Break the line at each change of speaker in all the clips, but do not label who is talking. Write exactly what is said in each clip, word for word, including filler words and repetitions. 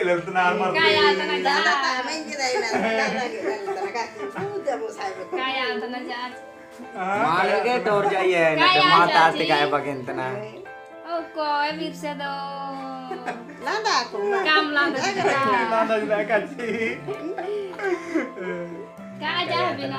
leltena armar.
Kaya tanah
Dada
jahat.
tak main kita ini. Dada kita nak udah mau saya betul.
Kaya tanah jahat.
मारे के टोर जाइए ना तो माता आती का बगेन तना
Oh kok evir se do.
Landa aku mah.
Kam landa juga.
Landa juga kaji.
Kak aja bina.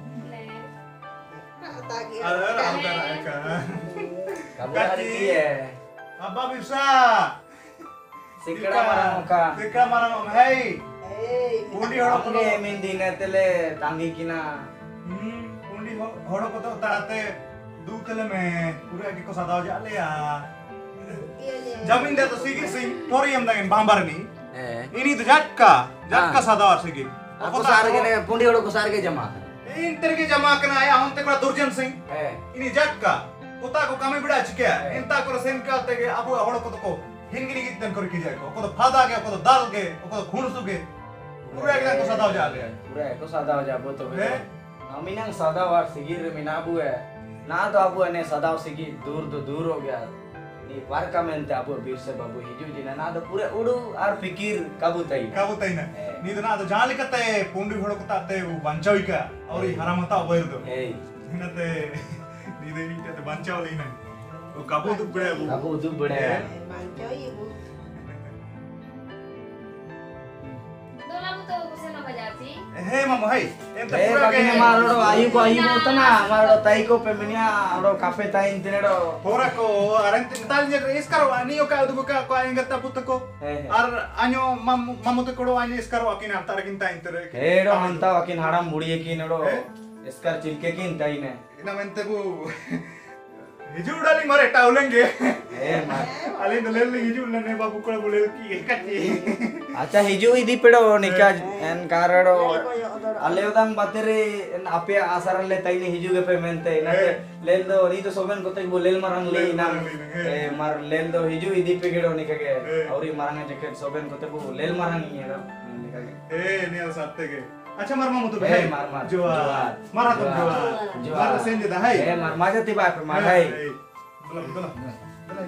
Tagi.
Ada ada ada.
kamu hari dia
Apa bisa?
sikra marang muka
Sikra marang hey.
Eh,
Pundi orang
अपने मिंदी ने तेले टांगी किना
Hmm, pundi orang kota tarate du tele me pura ke ko sadao jale ya. Jamin dia to sigi sing poriam dengan bambar ni.
eh
Ini tu jatka, jatka sadao sigi.
aku sar के ने पुंडी ओड़ो को सार के जमा
Inter ke jama kena ayah honte kura Durjan Singh.
eh
Ini jatka. Kota ko kami bida chike. Inta ko sen ka te ke abu horo ko to ko hingini gitten kor ki jay ko. Ko to phada ke ko to dal ke ko to khunsu ke. Pura ke ko sadao jale.
पूरा को सादा हो जाबो तो
Eh?
Amina सादा वार सिगिर मिना अबू है ना तो अबू ने सादा सिगी दूर तो दूर हो गया नी पार का मेंते अबू बीर से बाबू हिजू जिना ना तो पूरे उड़ू और फिकिर काबू तई
Kabu taina. Ni to na to jali kate pundi horo ko tate banchawi ka. Auri haramata obair do.
eh
Nate ni de ni te banchawi lina. O kabu tu bade bu.
काबू दु बड़े
Manco ibu.
Dola mo to kusen na bajati.
Hey mamu hey. Ente
eh
pura
बाकी ने
ke
मारो आयु को आयु को तना मारो ताई को पे मिनिया और काफे ताई इंतनेडो
pura ko arang tal je iskaro ani o ka du ka ko ainga ta putako.
eh
Ar anyo mamu mamu te kodo ani iskaro akina tar kinta intere.
हेडो हंता वकिन हाड़ा मुड़िए की नडो
Eh?
इसका चिलके की ताई ने
Ina mente bu. Hiju dali mare taulenge.
eh मार
Ali dalel hiju lane babu ko bolel ki kati.
अच्छा हिजू इदी पेड़ो निका N कारड़ो अल्ले उदंग बातेरे एन आपे आसारन ले ताई ने हिजू के पे मेंते ना लेल दो नी तो सोबन को तक बोलेल मरंग ले ना ए मार लेल दो हिजू इदी पे गेड़ो निका के औरी मरंग जैकेट सोबन को तक लेल मरंग ये रो निका के
Eh ni al satte ke. Acha mar mamu tu
Eh,
hey.
mar, mar.
Jual.
Jual.
Mar tu
Jual.
jual.
Jual.
Mar sen je dah hey.
ए मार माजा ती बाप मार है
Betul betul. Betul.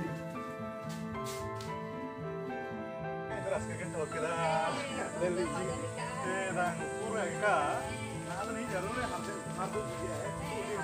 Terus ke kita oke dah. Leli. Eh dah pura ka. Nada nahi jarur hai hamse matu diya hai.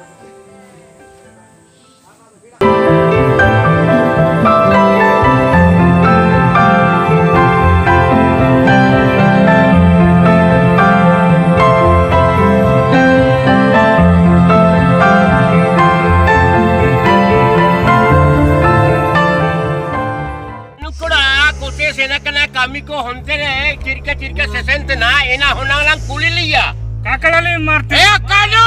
kami ko hontere cirka cirka sesente na ena honang lang kulilia
काकलाले मारते
eh kanu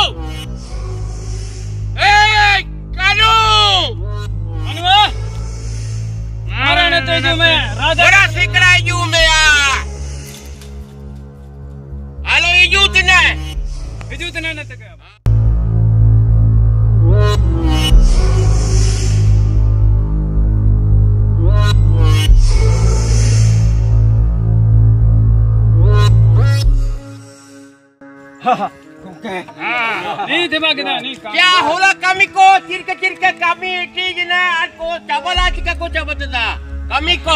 eh kanu
अनुवा मारा ने तो जो मैं राजा
bora sikra ju mea halo iju tine
Biju तना न तक नहीं दिमाग ना नहीं
क्या होला kami ko cirka cirka kami iti jina ko cabala cika ko cabatata kami ko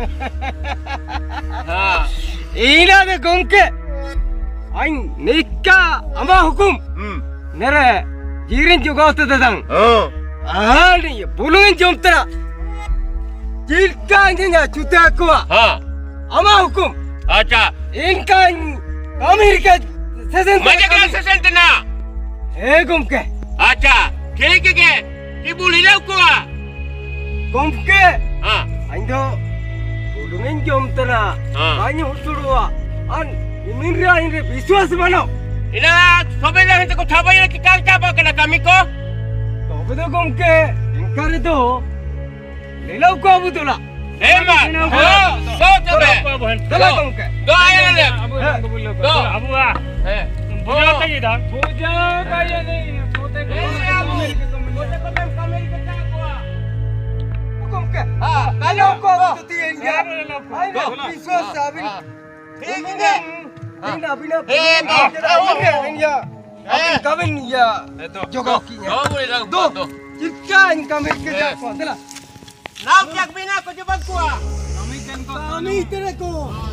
ha
ina de gomke ain nikka ama hukum nere jirin jogawta dadang
oh
ani bulun jomtara cirka nginya chuta ko
ha
ama hukum
acha
inka amerika sesen
maja kala sesente na
ए गमके
acha kiri ke ibu lilau ko
गमके
ha
आइंदो बुलुंगin jomtara
Ah.
आइने उतुड़वा अन इमिनरे आइने विश्वास बनो
ina sobe la gente ko chabay ki kang chaba kala kami ko
तबे तो गमके इनकारे तो लेलाउ को अबुदुला
eh ma go go sobe
चला गमके
go ayo le
go Abua
eh
पूजा कई दा पूजा कई नहीं पोते को
pote ko mem kami ke ta ko
गमके
ha
लेलाउ
kalau
को अबुदुती इंडिया आइने विश्वास आबिन
ठीक है
बिना बिना
Eh, go.
गमके इंडिया
Eh.
कबिन या जोगो की
go boleh dah
दो
do
चिक्का इनकम के जा को चला
now jak bina ko jebak ko
कमी कन Kami tere ko.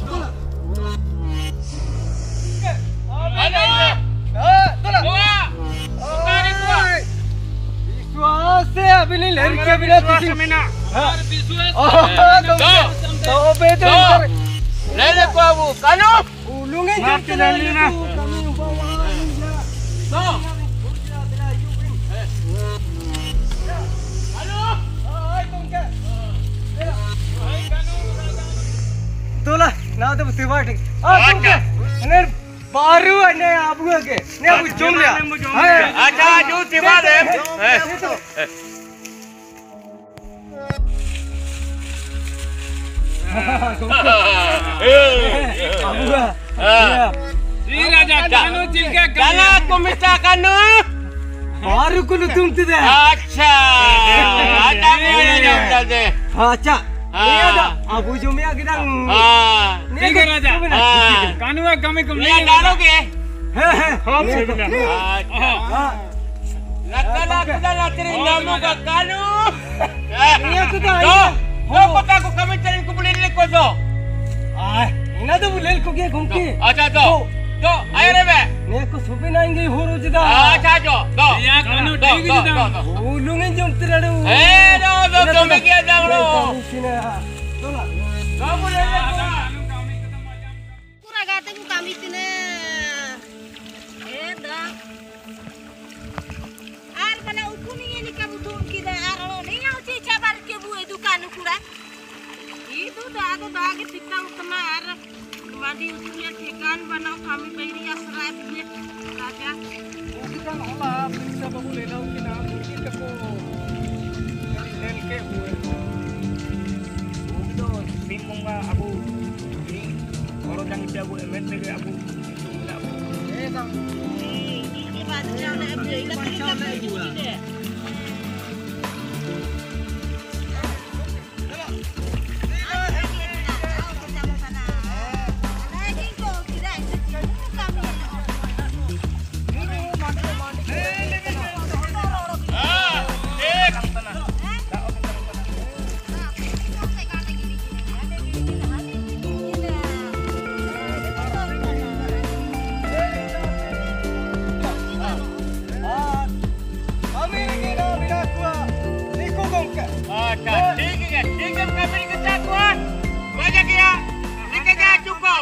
Ano?
Ah, tola.
Kuha! Utari kuha!
विश्वास से अभी नहीं लड़के बिना किसी
Har visual.
तो तो बेटे
Lele ko abu. Kano?
उलूंगे जो चले ना कमी उबावा
No. Kano?
तोला ना तो सेवा ठीक आ तुम के ने बारू ने आबू के ने आबू जोम लिया
Acha ju tiba de. Kano kumista kano?
बारू को तुम तिदे
Acha. Ada ni ada jam de.
अच्छा ये दा आबू जो में आगे दंग
Ah.
ठीक है राजा
कानून कमी कम नहीं डालोगे
है है हम से
अच्छा लगता लगता लातरी नामों का कानून
ये तो दा
तो वो पता को कमी चलन को बुले ले को दो
आ इना तो बुले को के घूम के
अच्छा तो तो आए रे बे
ने को सुबह नाएंगे हो रोज दा
अच्छा जो दो या कानून ठीक है दो
उलूंगे जो तेरे
ए दो दो तो मैं क्या जाऊं लो
तोला
दो बुले ले
पूरा गाते को काम इतने ए दा आर बना उकुनी ये निका बुतुन की दा आर लो नहीं आउ ची चाबार के बुए दुकान कुड़ा ई तो दा तो दा के तिक्का उतना आर मादी उकुनी ठेकान बनाओ कामी पैरी आसरा पे राजा
दुकान होला पैसा बाबू ले लाओ कि ना मुर्गी को लेल के हुए
itu bingung nggak abu ini orang yang itu abu emet lagi abu
ए दा
ये बात जाओ ना अब ये लग के
अच्छा ठीक है ठीक है कमी के साथ हुआ मजा किया ठीक है क्या चुको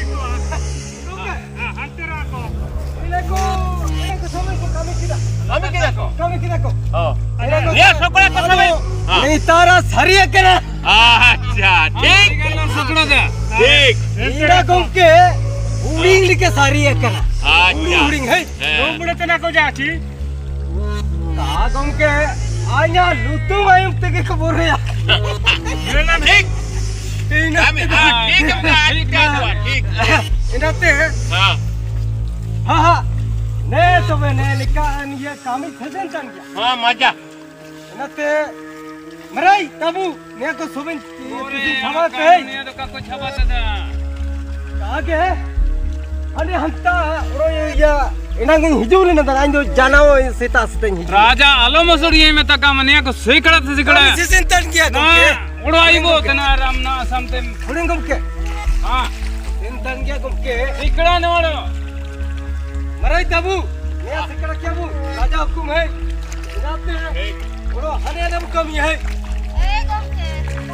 kami kita ko
kami kita ko
oh dia sekolah ko kami
नहीं तारा सरिया करा
अच्छा ठीक ठीक
इरा घूम के उड़िंग लिके सरिया करा
अच्छा
उड़िंग है
बड़े तना को जाची
का घूम के आया लुतु आयम ते के खबर है
ठीक kami ah ठीक है ठीक है ठीक
इनाते
हां
हां हां ने तो मैंने लिखा ये कामी खजन तन गया
हां मजा
इनाते मराई तबु ने को सुबन तुझी छवा के
ini tuh kakak coba tada
कागे अरे हंता ओरो या इनांग हिजुले न दा इंदो जानाओ सेता सतें हिजु
raja alo masuk dia meta kamane aku sekada tuh sekada
सिसिन तन गया को के
udah ibu tenar ramna sampai
उड़िंग घूम के
ah
इन तन गया घूम के
sekada nodo
मराई तबु ने सिकड़ा क्या बु राजा हुकुम है इनाते ओरो हने न कमी है
ए गोके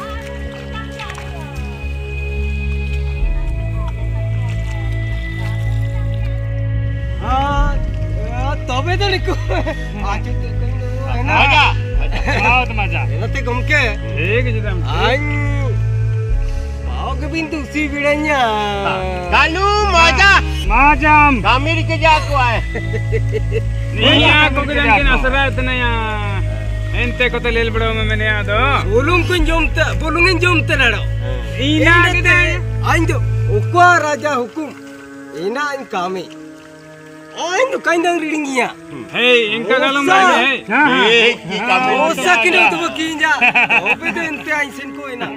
हां तबे तो लिखो आज है ना
मजा
बहुत मजा
इनाते घूम के
ठीक है जदम
आइन पाओ के बिंदु सी बिड़ैया
kalu manja
macam
kami ke jago ay
ini aku bilang kena serat na ya ente ko to lel bado me ne ado
बोलूं कुन जोमते बोलूं जोमते नड़ो
ina kita
आइन दो उक्वा राजा हुकुम इना इन कामे आइन दो काइंदंग रीडिंगिया
hei engka galam bhai
eh kami
ओसा किनो तो बकींजा ओबे तो इंते आइन सिन को इना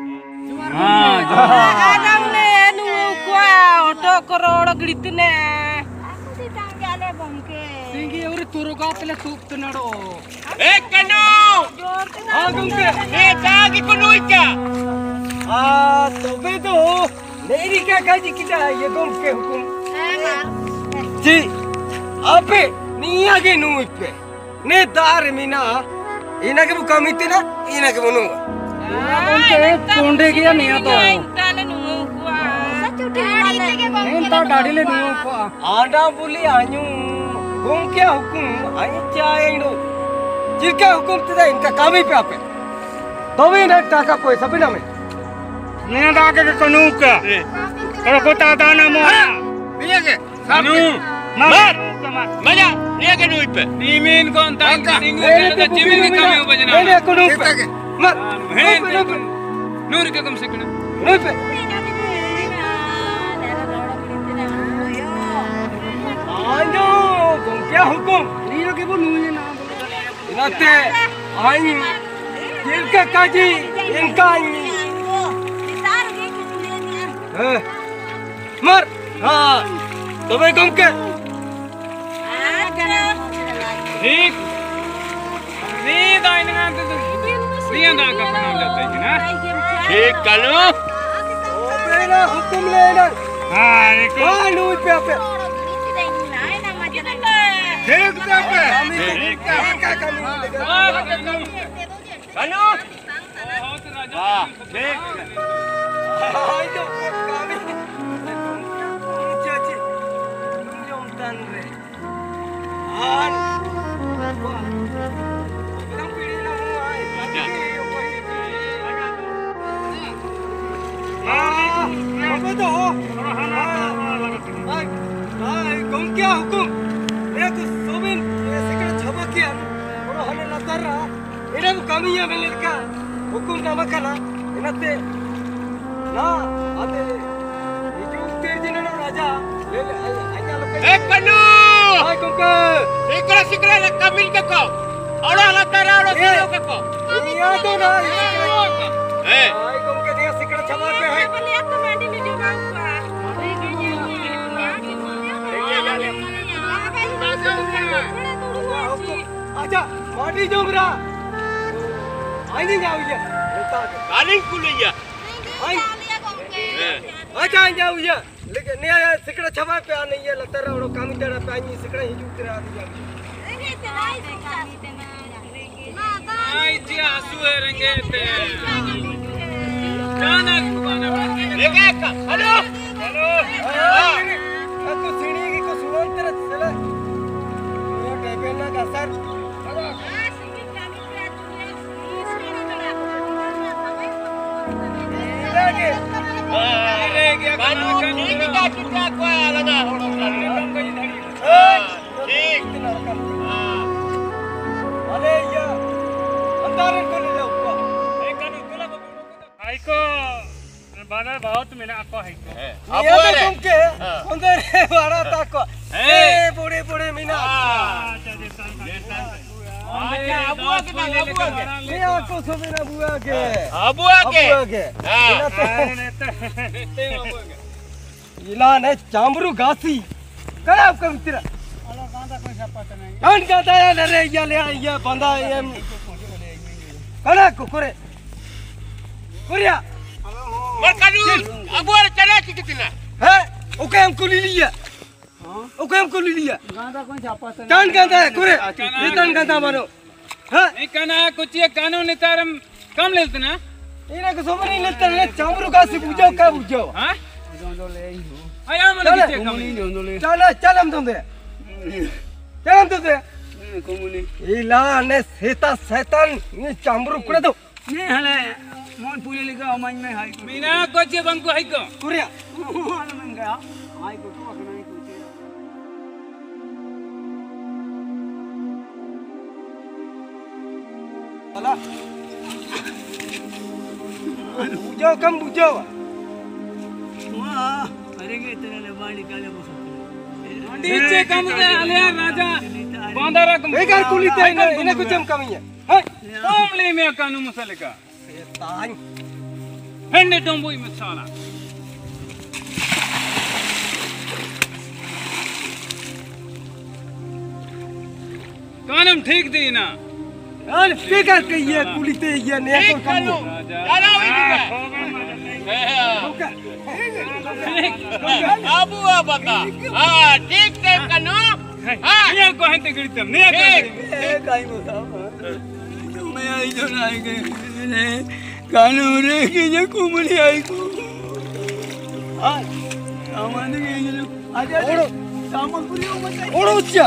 kadang le nu kwa auto korodo gritne aku ditangale bangke
सिंगी और तुरो का पहले सूप तो नड़ो
eh kanu
jor
हां गंगे
eh tagi kunuika
आ तो बे तो मेरी क्या काजी किता ये गुम के हुकुम जी आपे नी आगे नु इपे ने दार मीना इना के बुका मिते ना इना के बनु
उनके टोंडे गया नहीं तो
ताले नु को सचुटी माने
नहीं तो डाड़ी ले नहीं को
आडा बोली आन्यू गुम के हुकुम आई चाहे नो जिरका हुकुम तदा इनका काम ही पे आपे तो भी ना टाका पैसा भी ना में
नहीं डाके के कनु का करो को ता ना मो
ये के
कनु
मार मजा ये के नुई पे
नीमीन कौन ता इंग्लिश का जीवन के काम में बजना
नहीं कनु पे मत
है नूर के कम से कम
नहीं पे आनो गुम के हुकुम नीरो के बोलू ये ना इनाते आई जिरका काजी इनका मर हाँ तो मैं गुम के
ठीक नहीं दाइन ना तो नहीं दा का बना लेते हैं ना
ठीक कनु
ओ मेरा हुक्म लेना
हां एक
हां नु पे पे
ठीक पे
ठीक क्या कमी
कनु हां ठीक
आई तो कमी चाची तुम जो तन रे आन तुम पीड़ी ना आई हां अब तो हां हां गुम क्या हुकुम मैं तो सोबिन ऐसे कर छबा किया और हने लतर रहा इने कमी है मेरे का हुकुम ना मकना इनते ना अबे ये जो तेरे जिन्होंने राजा ले ले आया लोग
ए कनु
हाय कुंका
सिकरा सिकरा ले कमिल के को औड़ा लता राड़ो से के को
ये तो ना
ए
हाय कुंके दिया सिकड़ा छबा पे है अच्छा माटी जोमरा आई नहीं जाओ ये
काली कुलिया
आई अच्छा आई जाओ ये लेकिन नया सिकड़ा छबा पे आ नहीं है लतर और काम तेरा पे आई सिकड़ा ही जुट रहा दिया
आई जी आंसू है रंगे ते जाना कुबाना
लेके हेलो
हेलो को सीढ़ी की को सुनो तेरा चला वो टेबल ना का सर लगे
अरे क्या
कनु ठीक का चिट्टा को लगा होड़ो ठीक हां
अरे या अंदर को ले लो
ए कनु कुला आइको बाना बहुत मेना को आइको
अब ये तुम के अंदर बारा तक ए बड़े बड़े मीना
अच्छा अबुआ के ना अबुआ के
ये आपको सुबह बुआ के
अबुआ के
अबुआ के इला ने चांबरू घासी करे आपका मित्र
अला गांदा कोई पता नहीं
कौन कहता है अरे ये ले ये बंदा ये कना को करे कुरिया
और कनु अबुआ चला कितना
है ओके हमको ले लिया ओके हमको ले लिया
गांदा कोई पता नहीं
कौन कहता है कुरे ये कौन कहता मानो हां
नहीं कहना कुछ ये कानून नितारम कम लेते ना
इने को समझ नहीं लेते ले चांबरू घासी पूछो का पूछो
हां आया मन किते कम
चल चल हम तुम दे चल हम तुम दे इला ने सेता शैतान ये चांबरू कुड़े दो
नहीं हले मोन पूले लिखा मन में हाई बिना कुछ बंको हाई को
कुरिया
मन गया हाई को तो अखना ही कुछ
अला बुझो कम बुझो
वाह अरे के तेरे ले बाड़ी काले बसो नीचे कम दे आले राजा बांदारा कम
बेकार कुली ते इने कुछ हम कमी है हां
ओमली में कानू मसाले का
शैतान
हंडे टोंबोई मसाला कानम ठीक दी ना
यार बेकार कहिए कुली ते ये ने तो कम
चलो चलो Abu apa ta? Ah, ठीक टाइम का नो? हाँ।
नहीं को है ते गिरतम नहीं को
काई बोता मैं आई जो नाई के ने कानू रे के जे कुमली आई को आ सामान के जे आजा ओड़ो सामान पूरी हो मत ओड़ो अच्छा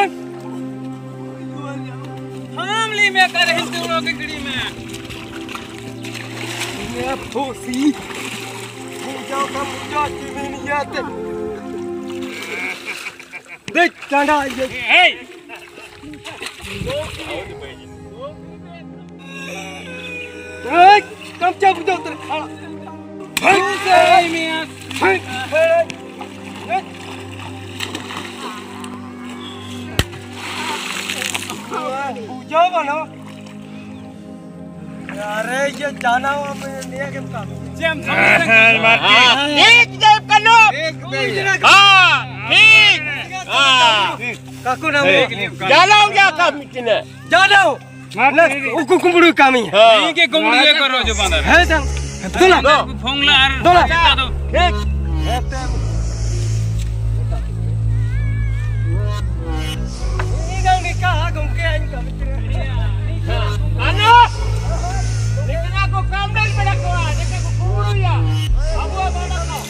हमली में कर हिंदू लोग की गड़ी में
ये फोसी पूजा का पूजा की नहीं आते देख टांडा ये
ए
कम चाप दो उधर
से मियां
पूजा बनो अरे ये जाना हुआ मैं नहीं के काम
जम
ठीक टाइम का नो? हाँ, ठीक। हाँ।
काकू ना
जाना हो क्या काम इतने?
जाना हो उकु कुंबड़ू काम ही है
नहीं के गुमड़ी ये करो जो बंदर
है संग दोला
फोंगला और
दोला
दो
एक ये गांव में कहां घूम के आई काम
Ano? Dikira ko kamel pada ko, dikira ko guru ya. Abu apa nak kau?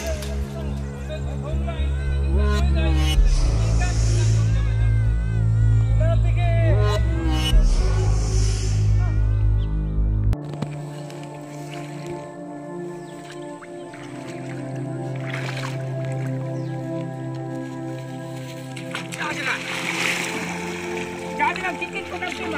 Jangan tiket ko na cuma.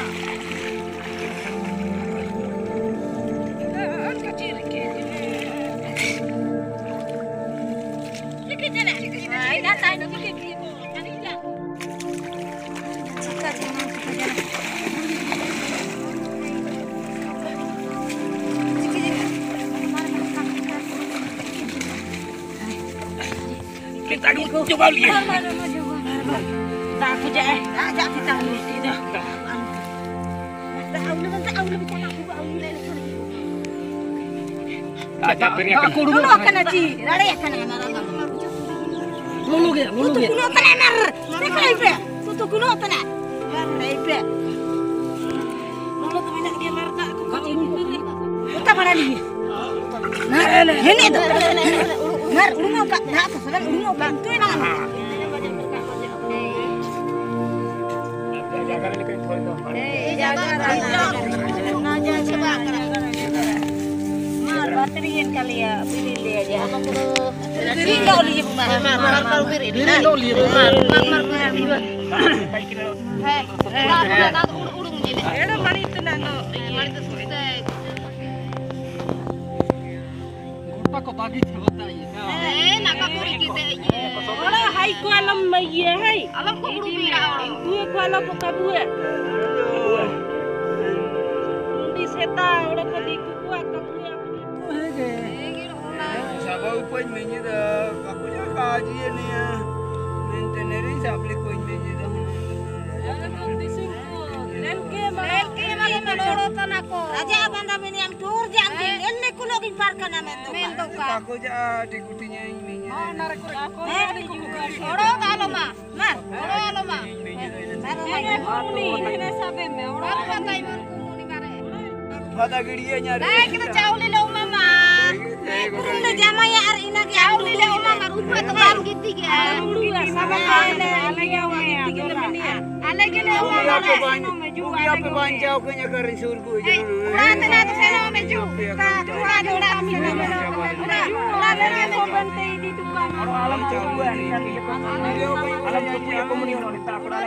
Kita dulu coba lihat.
Tak aku je eh. Ajak kita mesti dah. Tak aula tak aula bicara aku aula.
Ada beri akan.
Dulu akan aji. Rada akan anar. Mulu ge, mulu ge. Kuno akan anar. Sekai pe. Tutu kuno akan anar. Rada pe. Mulu tu mina dia mar tak aku kacau ni. Kita mana ni? Nah, ini tu. Mar, urung apa? Dah apa? Sedang urung apa? Tu yang mana? Baterin kali ya, pilih dia aja. Apa perlu? Tinggal li ibu mah. Mar, mar kalau pilih. Tinggal li ibu mah. Mar, mar pilih. Hei, hei, nak urung ni. Ada mari tu nak. Mari tu sudah.
गोटा को बागी होता है
Eh, nak kapuri kita ye. Orang hai ko alam mai ye hai. Alam ko buru pira orang. Tu ko alam ko kabue. Di seta orang ko di ku kuat kabue.
Sabau poin menye da aku ja kaji ni ya. Maintenance sable poin menye da.
Lelke male menoro tanako. Raja banda meni am tur janji. Enne kulo gi parkan amen to.
Aku ja di kutinya ini.
Oh narik aku. Oro alo ma. Mar. Oro alo ma. Ene kumuni ene sabe me. Oro batai man kumuni mare.
Pada gediya nyari.
Nah kita cauli lo mama. Kumde jama ya ar ina ge cauli lo mama rupa to bam giti ge. Rupa sama kale alage wa giti ge meni ya. Alage lo mama no me ju
apa bancau kenya karin surgu je.
Urat na to seno me ju. Ta urat urat mi me. Urat urat na me bante di tukan.
Alam cawu ni. Alam tu punya komunion ni tak pernah.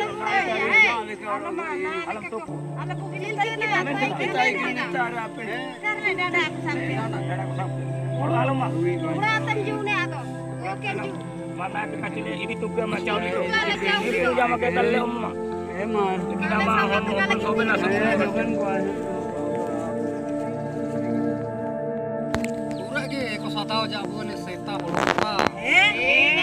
Alam tu.
Alam ko gilin kita
Kita ini cara apa?
karena dada aku sampai.
Orang alam mah.
Uratan ju ne ato. Oke ju.
Mana kecil ini tugas macam ni. Itu jama kita lama. Emang kita mah orang soben asal soben kuat. Pura ke ko satao jabu ne seta bolpa.
Eh.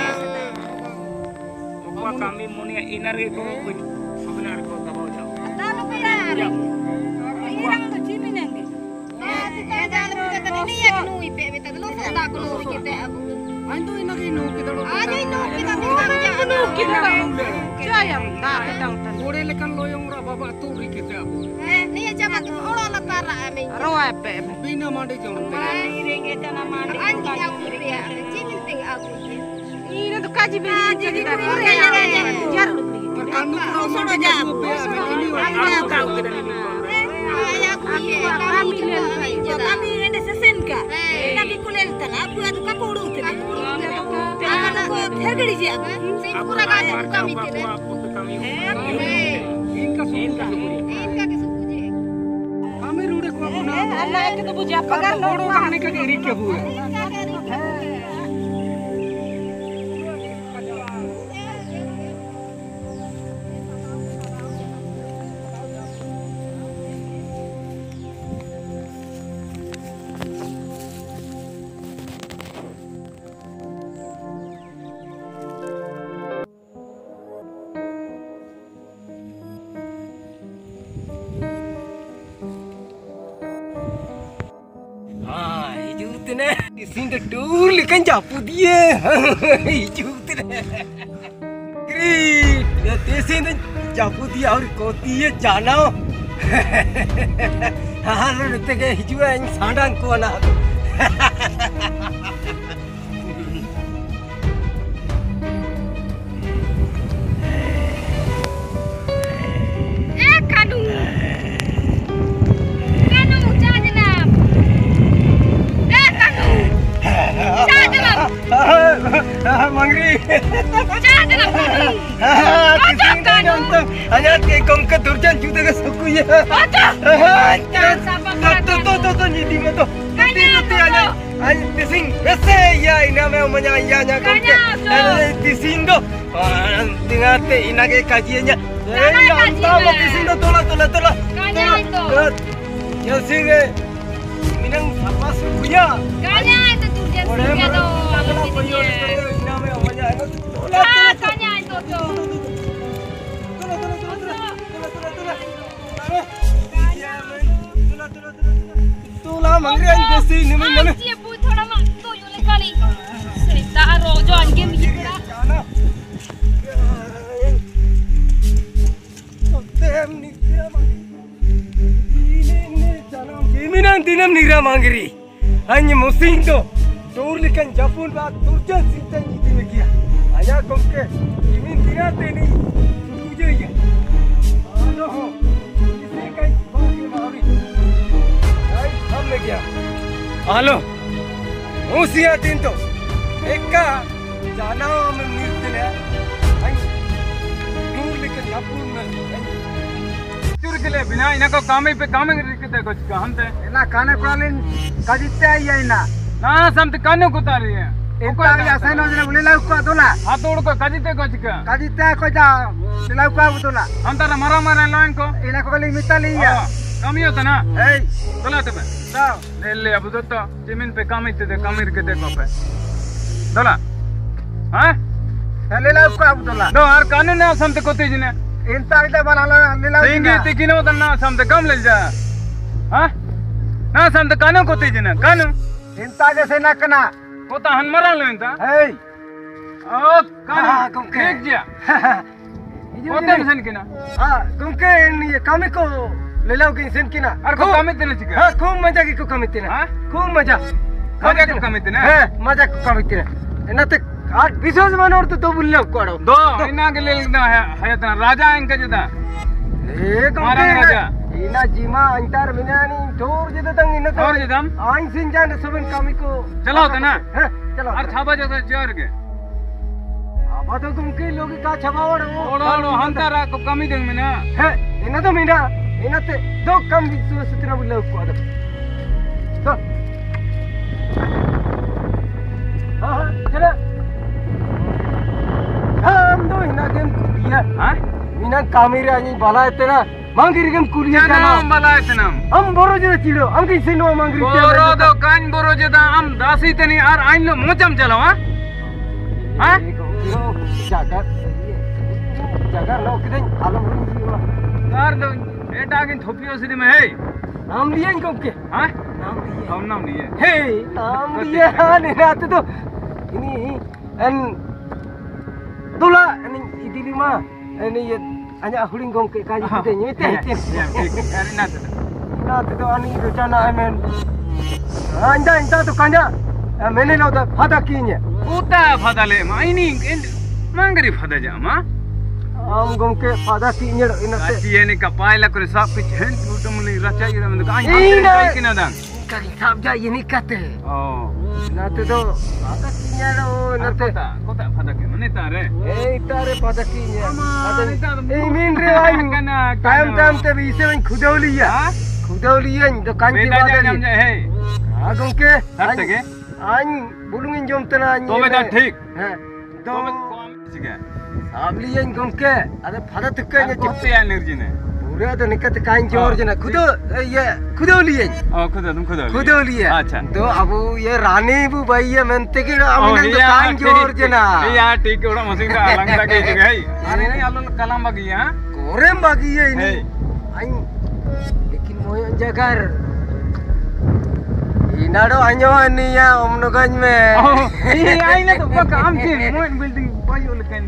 Apa kami muni inar itu sebenar ko tahu jauh.
Talo kaya. Irang to chimi nange. Eh, kita jalan kita tadi ni ya kinu tak perlu kita abu.
Antu ina ke no ke dolo.
Aja ini kita kita no kita. Jaya tak pedang tan.
Ore lekan loyong ra baba tu ri ke abu.
Eh, ni aja mak olah latara amin.
Roa pe. Bina mande jong.
Mai renge jana mande. Anji aku dia. Cini ting aku. Ini tu kaji beli jadi ore ya. Jar.
Kanu pro sono jam. Ini
aku tahu kita ni. Ayah aku dia. Kami dia. Kami ini sesen ka. Nabi kulel tan. Aku adu ka podu te. Ana ko thegdi je. Sei pura ka kami te.
इनका इनका
इनका के सुबु जे.
कमी रूड़े को अपना
अल्लाह के तो बुझा पगार लो.
बड़ो खाने का गिरी के हुए. Isin the tour likan japu dia. Hijau tu deh. Kiri, ya isin the japu dia और कोती ये जाना. हाँ लोग इतने के hijau yang sandang को ना.
Eh kanu. Kanu jangan.
Mangri.
Jangan mangri.
Hanya kekong ke durjan juga ke suku ya.
Jangan sampai
tu tu tu tu ni di mana tu? Ti tu hanya. Hanya tising. Wese ya ina me omanya ya nya kong ke. Tising do. Tinggal te ina ke kajiannya. Eh, anta mo tising do tola tola tola.
Kanya itu.
Ya singe. Minang apa suku ya?
Kanya itu durjan suku tu. Ah, kanya itu tu.
Itulah mangga yang besi ni mana?
Dia pun thoda mak tu yo lekali. Cerita rojo anjing mikira.
Tem ni dia mangga. Ini ni janam. Kiminan dinam nira mangri. Hanya musim tu. Turlikan Japun ba turjan sintan ini megia. Hanya kongke. Kimin dinate ni. Suju je. Ano ho. Ise kai bagi mawi. Hai ham megia. Halo. Usia tinto. Eka jana में मिलते हैं. Hai. Turlikan Japun में.
चुर के ले बिना इना को कामे पे कामे करते कुछ काम ते
इना खाने कोलिन काजिते आई है इना.
ना समत कानो कुतारी है
एको या सैनो जने बुलेला को दोला
हाथोड़ को कजिते कुछ का
काजिते को जा दिला को दोला
हम तारा मरा मरा लाइन को
इना को लिंग मिताली या
कमी होता ना
ए
दोला ते
ता
ले ले अब तो जमीन पे कामे ते कामे के ते को पे दोला हां
लेला को दोला
दो हर कानून ना समत कोते जने
इंता इते बना लेला
सिंगी तिकिनो तना समत कम ले जा हां ना समत कानो कोते जने कानो
इंता जैसे ना कना
कोता हनमरा ले इंता
ए
ओ कानो देख जा कोते सन किना
हां तुमके ये कामे को लेला के सन किना
अरे को कामे तेने चिका
हां खूब मजा की को कामे तेने
हां
खूब मजा
मजा को कामे तेने
हां मजा को कामे तेने एनाते आज विश्वास मानोर तो तो बुल्ले कोड़ो
दो इना के ले ना है है तना राजा इनका जदा
ए
महाराज राजा
इना जीमा अंतर मिनानी ठोर जदा तंग इना
और जदम
आइन सिन जान सबन कामी को
चलो होता ना
हां चलो
और छाबा जदा चोर के
अब तो तुम के लोग का छबावड़ वो
ओड़ो ओड़ो हंतारा को कमी देंग में ना
है इना तो मिना इना ते दो कम विश्वास सुतना बुल्ले को आदम तो हां हां चलो हम दो इना गेम कुलिया
हां
इना कामीरा नि बाला इतना मांगिरी गेम कुलिया
ना
का
मला इतना
हम बोरो जे चिड़ो हम कैसे नो मांगिरी
बोरो दो कान बोरो जदा हम दासी तनी और आइन लो मोचम चलो हां हां
जागा जागा लो किदन आलम
यार दो एटा के थोपियो सिरी में है
नाम लिया इनको के
हां
नाम लिया
Om nam dia.
Hei, nam dia ni nanti tu. Ini en Tula ini idi lima. Ini hanya huling gong ke kaji kita ni teh teh.
Ya, hari nanti.
Nanti tu ani rencana amen. Anda anda tu kanya. Mene lau dah pada kinya.
Uta pada le, ma ini mangri pada jama.
Am gong ke pada kinya ini teh.
Kaci ini kapai la kore sab ke chen utam le racha ida mende kai kai kina dang.
Kali sabja ini kate.
Oh.
Nanti tu pada kinya lo nanti.
Kota, kota pada ke mana tare?
Eh, tare pada kinya.
Ada ni tak.
Eh, min re aing. Time time te bise aing khudoli ya. Khudoli aing to kanji
Beda
badali.
jam je hey.
Ah, gong ke.
Sat ke?
Aing bulungin jom tena aing.
तो बेटा ठीक
हाँ,
तो
तो
मैं कौन ठीक है
Sabli aing gong ke. Ada pada tukke
ये
nya
कितने यार निर्जी ने
पूरा तो निकट काइन जोर जना खुदो ये खुदोली aing.
ओ खुद तुम खुद
खुदोली है.
अच्छा
तो अब ये रानी बु भाई ये मेंते के अमिनन तो काइन जोर जना.
ये यार ठीक उड़ा मसिंग का अलग लगे ठीक है अरे नहीं आलो कलाम बाकी हां
Korem bagi ye ini.
Hey.
Aing bikin moyang jagar. Inado anyo ini ya om nogan me.
oh ये आई ना तो का काम थी मोइन बिल्डिंग बायो लेकिन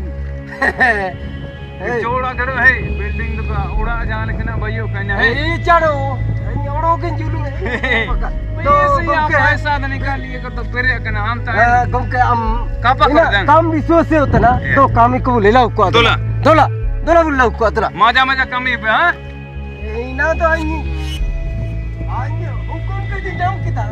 चौड़ा करो है बिल्डिंग तो का उड़ा जाने के ना बायो कहना है
Eh chado. Aing odo ke julu.
तो ये आप ऐसा निकाल लिए कर तो फिर कहना हम तो
gom ke am
Kapa
ina
kerjaan?
kam biso se hota na
Yeah.
to kami ko lela ko
Dola.
dola dola bulla ko dola.
मजा मजा कमी पे हां
Ina to aing aing hukum ke jam kita.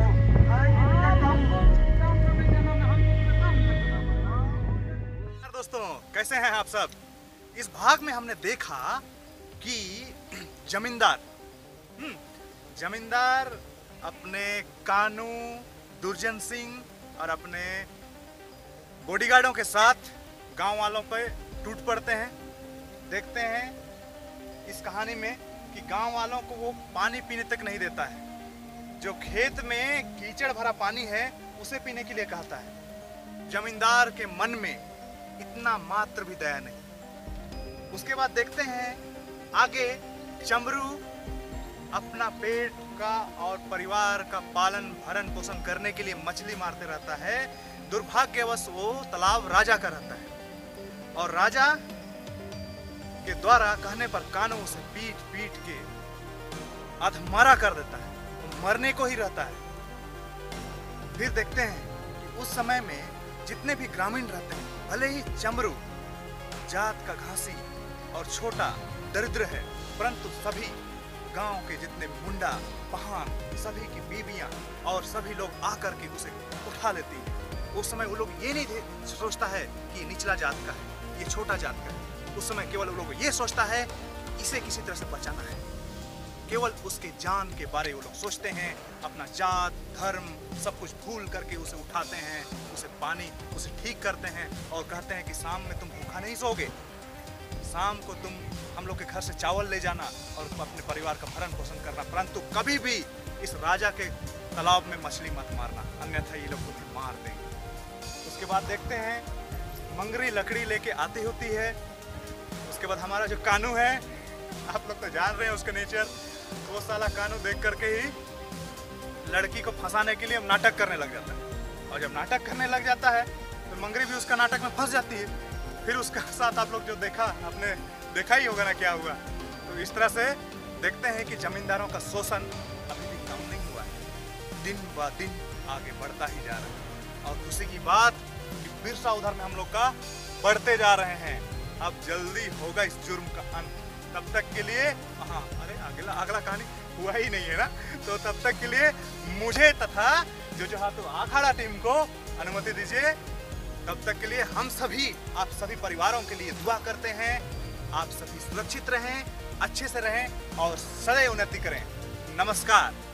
दोस्तों कैसे हैं आप सब। इस भाग में हमने देखा कि जमींदार हम्म, जमींदार अपने कानू दुर्जन सिंह और अपने बॉडीगार्डों के साथ गांव वालों पे टूट पड़ते हैं। देखते हैं इस कहानी में कि गांव वालों को वो पानी पीने तक नहीं देता है। जो खेत में कीचड़ भरा पानी है उसे पीने के लिए कहता है। जमींदार के मन में इतना मात्र भी दया नहीं। उसके बाद देखते हैं आगे चमरू अपना पेट का और परिवार का पालन भरण पोषण करने के लिए मछली मारते रहता है। दुर्भाग्यवश वो तालाब राजा का रहता है और राजा के द्वारा कहने पर कानू उसे पीट पीट के अधमरा कर देता है। वो मरने को ही रहता है। फिर देखते हैं कि उस समय में जितने भी ग्रामीण रहते हैं, भले ही चमरू जात का घासी और छोटा दरिद्र है, परंतु सभी गांव के जितने मुंडा पहान सभी की बीबियां और सभी लोग आकर के उसे उठा लेती हैं। उस समय वो लोग ये नहीं सोचता है कि ये निचला जात का है, ये छोटा जात का है। उस समय केवल वो लोग ये सोचता है इसे किसी तरह से बचाना है। केवल उसके जान के बारे वो लोग सोचते हैं। अपना जात धर्म सब कुछ भूल करके उसे उठाते हैं, उसे पानी उसे ठीक करते हैं और कहते हैं कि शाम में तुम भूखा नहीं सोओगे, शाम को तुम हम लोग के घर से चावल ले जाना और अपने परिवार का भरण पोषण करना, परंतु कभी भी इस राजा के तालाब में मछली मत मारना, अन्यथा ये लोग तुम्हें मार देंगे। उसके बाद देखते हैं मंगरी लकड़ी लेके आती होती है। उसके बाद हमारा जो कानू है, आप लोग तो जान रहे हैं उसका नेचर, वो साला कानू देख करके ही लड़की को फंसाने के लिए नाटक करने लग जाता है। और जब नाटक करने लग जाता है तो मंगरी भी उसका नाटक में फंस जाती है। फिर उसका साथ आप लोग जो देखा, आपने देखा ही होगा ना क्या हुआ। तो इस तरह से देखते हैं कि जमींदारों का शोषण अभी भी कम नहीं हुआ है, दिन ब दिन आगे बढ़ता ही जा रहा है। और खुशी की बात कि बिरसा उधर में हम लोग का बढ़ते जा रहे हैं। अब जल्दी होगा इस जुर्म का अंत। तब तक के लिए हाँ, अरे अगला अगला कहानी हुआ ही नहीं है ना, तो तब तक के लिए मुझे तथा जो जो हाथों अखाड़ा टीम को अनुमति दीजिए। तब तक के लिए हम सभी आप सभी परिवारों के लिए दुआ करते हैं। आप सभी सुरक्षित रहें, अच्छे से रहें और सदैव उन्नति करें। नमस्कार।